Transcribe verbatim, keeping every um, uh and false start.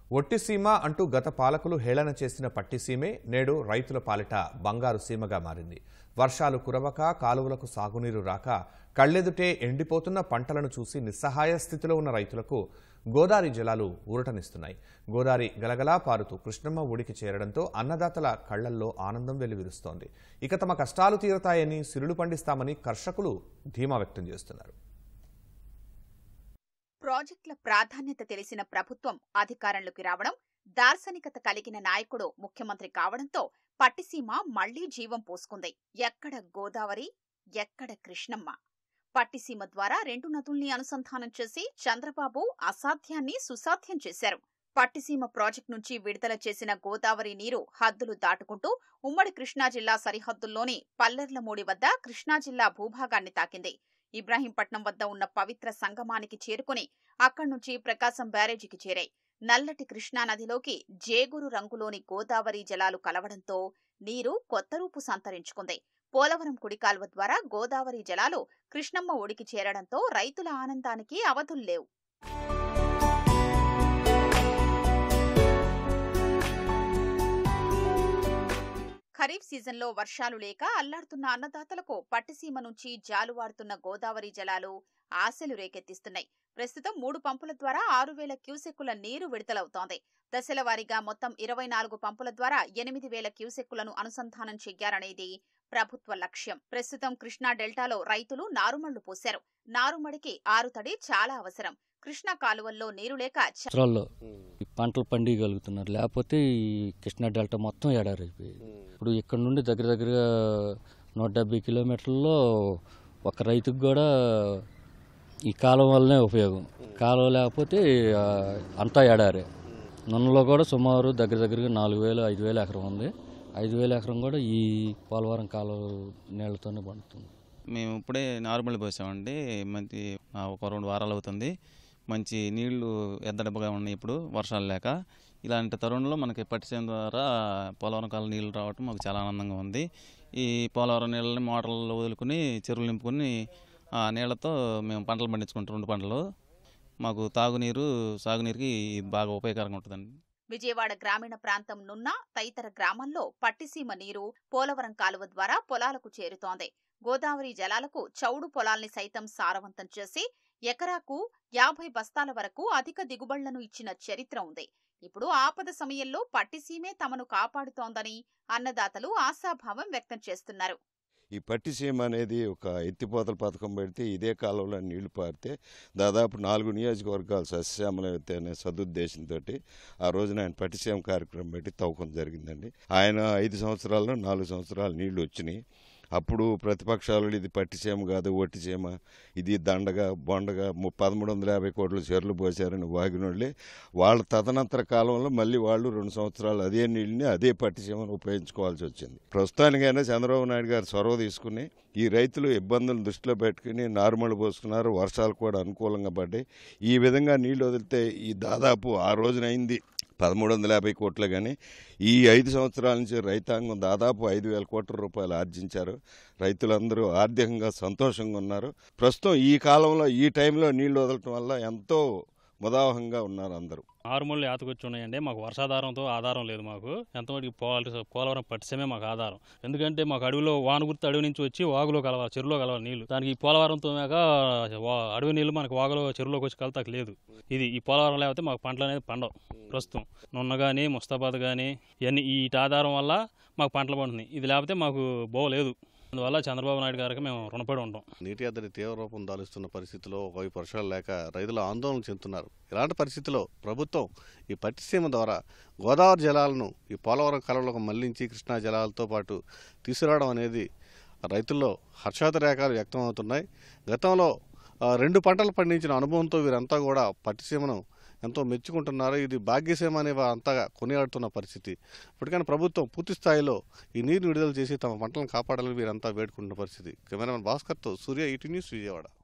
ఒట్టిసీమ అంటూ గత పాలకులు హేళన చేసిన పట్టిసీమే నేడు రైతుల పాలిట బంగారు సీమగా మారింది. వర్షాలు కురవక కాలువలకు సాగునీరు రాక కళ్లెదుటే ఎండిపోతున్న పంటలను చూసి నిస్సహాయ స్థితిలో ఉన్న రైతులకు గోదావరి జలాలు ఊరటనిస్తున్నాయి. గోదావరి గలగలా పారుతూ కృష్ణమ్మ ఒడికి చేరడంతో అన్నదాతల కళ్లల్లో ఆనందం వెల్లివిరుస్తోంది. ఇక తమ కష్టాలు తీరతాయని సిరులు పండిస్తామని కర్షకులు ధీమా వ్యక్తం చేస్తున్నారు. ప్రాజెక్టుల ప్రాధాన్యత తెలిసిన ప్రభుత్వం అధికారంలోకి రావడం, దార్శనికత కలిగిన నాయకుడు ముఖ్యమంత్రి కావడంతో పట్టిసీమ మళ్లీ జీవం పోసుకుంది. ఎక్కడ గోదావరి, ఎక్కడ కృష్ణమ్మ. పట్టిసీమ ద్వారా రెండు నదుల్ని అనుసంధానం చేసి చంద్రబాబు అసాధ్యాన్ని సుసాధ్యం చేశారు. పట్టిసీమ ప్రాజెక్టు నుంచి విడుదల చేసిన గోదావరి నీరు హద్దులు దాటుకుంటూ ఉమ్మడి కృష్ణా జిల్లా సరిహద్దుల్లోని పల్లెర్లమూడి వద్ద కృష్ణా జిల్లా భూభాగాన్ని తాకింది. ఇబ్రాహీంపట్నం వద్ద ఉన్న పవిత్ర సంగమానికి చేరుకుని అక్కడి నుంచి ప్రకాశం బ్యారేజీకి చేరాయి. నల్లటి కృష్ణానదిలోకి జేగురు రంగులోని గోదావరి జలాలు కలవడంతో నీరు కొత్త రూపు సంతరించుకుంది. పోలవరం కుడికాల్వ ద్వారా గోదావరి జలాలు కృష్ణమ్మ ఒడికి చేరడంతో రైతుల ఆనందానికి అవధుల్లేవు. ఖరీఫ్ సీజన్లో వర్షాలు లేక అల్లాడుతున్న అన్నదాతలకు పట్టిసీమ నుంచి జాలువారుతున్న గోదావరి జలాలు ఆశలు రేకెత్తిస్తున్నాయి. ప్రస్తుతం మూడు పంపుల ద్వారా ఆరు వేల క్యూసెక్కుల నీరు విడుదలవుతోంది. దశల వారీగా మొత్తం ఇరవై నాలుగు పంపుల ద్వారా ఎనిమిది వేల క్యూసెక్కులను అనుసంధానం చెయ్యాలనేది ప్రభుత్వ లక్ష్యం. ప్రస్తుతం కృష్ణా డెల్టాలో రైతులు నారుమళ్లు పోశారు. నారుమడికి ఆరుతడి చాలా అవసరం. కృష్ణా కాలువల్లో నీరు లేక పంటలు పండియగలుగుతున్నారు. లేకపోతే ఈ కృష్ణా డెల్టా మొత్తం ఎడారైపోయి ఇప్పుడు ఇక్కడ నుండి దగ్గర దగ్గరగా నూట డెబ్బై కిలోమీటర్లలో ఒక రైతుకు కూడా ఈ కాలువ వల్లనే ఉపయోగం. కాలువ లేకపోతే అంతా ఎడారే. నున్నలో కూడా సుమారు దగ్గర దగ్గరగా నాలుగు వేలు ఐదు వేల ఎకరం ఉంది. ఐదు వేల ఎకరం కూడా ఈ పోలవరం కాలువ నీళ్లతోనే పండుతుంది. మేము ఇప్పుడే నార్మల్ పోసామండి. మంచి ఒక రెండు వారాలు అవుతుంది. మంచి నీళ్లు ఎద్దడబ్బగా ఉన్నాయి. ఇప్పుడు వర్షాలు లేక ఇలాంటి తరుణంలో మనకి పట్టిసీమ ద్వారా పోలవరం కాలువ నీళ్లు రావటం మాకు చాలా ఆనందంగా ఉంది. ఈ పోలవరం నీళ్ళని మోటార్లు వదులుకుని చెరువులు నింపుకొని ఆ నీళ్లతో మేము పంటలు పండించుకుంటాం. రెండు పంటలు మాకు తాగునీరు సాగునీరుకి బాగా ఉపయోగకరంగా ఉంటుందండి. విజయవాడ గ్రామీణ ప్రాంతం నున్న తదితర గ్రామాల్లో పట్టిసీమ నీరు పోలవరం కాలువ ద్వారా పొలాలకు చేరుతోంది. గోదావరి జలాలకు చౌడు పొలాల్ని సైతం సారవంతం చేసి ఎకరాకు యాభై బస్తాల వరకు అధిక దిగుబడులను ఇచ్చిన చరిత్ర ఉంది. ఇప్పుడు ఆపద సమయంలో పట్టిసీమే తమను కాపాడుతోందని అన్నదాతలు ఆశాభావం వ్యక్తం చేస్తున్నారు. ఈ పట్టిసీమ అనేది ఒక ఎత్తిపోతల పథకం పెడితే ఇదే కాలంలో నీళ్లు పారితే దాదాపు నాలుగు నియోజకవర్గాలు సస్యశ్యామలైతే అనే సదుద్దేశంతో ఆ రోజున ఆయన పట్టిసీమ కార్యక్రమం పెట్టి తవ్వకం జరిగిందండి. ఆయన ఐదు సంవత్సరాల్లో నాలుగు సంవత్సరాలు నీళ్లు వచ్చినాయి. అప్పుడు ప్రతిపక్షాలు ఇది పట్టిసీమ కాదు ఒట్టిసీమ, ఇది దండగా బొండగా పదమూడు వందల యాభై కోట్లు చెర్లు పోసారని వాగినోళ్ళే వాళ్ళ తదనంతర కాలంలో మళ్ళీ వాళ్ళు రెండు సంవత్సరాలు అదే నీళ్ళని అదే పట్టిసీమను ఉపయోగించుకోవాల్సి వచ్చింది. ప్రస్తుతానికైనా చంద్రబాబు నాయుడు గారు చొరవ తీసుకుని ఈ రైతులు ఇబ్బందులను దృష్టిలో పెట్టుకుని నారుమళ్ళు పోసుకున్నారు. వర్షాలు కూడా అనుకూలంగా పడ్డాయి. ఈ విధంగా నీళ్లు వదిలితే ఈ దాదాపు ఆ రోజున అయింది పదమూడు వందల యాభై కోట్లు. కానీ ఈ ఐదు సంవత్సరాల నుంచి రైతాంగం దాదాపు ఐదు వేల కోట్ల రూపాయలు ఆర్జించారు. రైతులందరూ ఆర్థికంగా సంతోషంగా ఉన్నారు. ప్రస్తుతం ఈ కాలంలో ఈ టైంలో నీళ్లు వదలటం వల్ల ఎంతో ముదావహంగా ఉన్నారు అందరూ. ఆరుమూళ్ళు యాతకొచ్చి ఉన్నాయండి. మాకు వర్షాధారంతో ఆధారం లేదు. మాకు ఎంతవరకు పోల పోలవరం పట్టిసీమే మాకు ఆధారం. ఎందుకంటే మాకు అడవిలో వాన గుర్తు అడవి నుంచి వచ్చి వాగులో కలవాలి, చెరువులో కలవాలి నీళ్లు. దానికి ఈ పోలవరంతో మేక అడవి నీళ్లు మనకు వాగులో చెరువులోకి వచ్చి కలతకు లేదు. ఇది ఈ పోలవరం లేకపోతే మాకు పంటలు అనేది పండవు. ప్రస్తుతం నున్న కానీ ముస్తాబాద్ కానీ ఇవన్నీ ఈ ఆధారం వల్ల మాకు పంటలు పండుతున్నాయి. ఇది లేకపోతే మాకు బాగోలేదు. అందువల్ల చంద్రబాబు నాయుడు గారికి మేము రుణపడి ఉంటాం. నీటి ఎద్దడి తీవ్ర రూపం దాలుస్తున్న పరిస్థితిలో ఒకవైపు వర్షాలు లేక రైతులు ఆందోళన చెందుతున్నారు. ఇలాంటి పరిస్థితిలో ప్రభుత్వం ఈ పట్టిసీమ ద్వారా గోదావరి జలాలను ఈ పోలవరం కాలువలకు మళ్లించి కృష్ణా జలాలతో పాటు తీసుకురావడం అనేది రైతుల్లో హర్షాతిరేకాలు వ్యక్తం అవుతున్నాయి. గతంలో రెండు పంటలు పండించిన అనుభవంతో వీరంతా కూడా పట్టిసీమను ఎంతో మెచ్చుకుంటున్నారు. ఇది భాగ్యసీమ అనే అంతగా కొనియాడుతున్న పరిస్థితి. ఇప్పటికైనా ప్రభుత్వం పూర్తి స్థాయిలో ఈ నీరుని విడుదల చేసి తమ పంటలను కాపాడాలని వీరంతా వేడుకుంటున్న పరిస్థితి. కెమెరామెన్ భాస్కర్తో సూర్య, ఈటీ న్యూస్, విజయవాడ.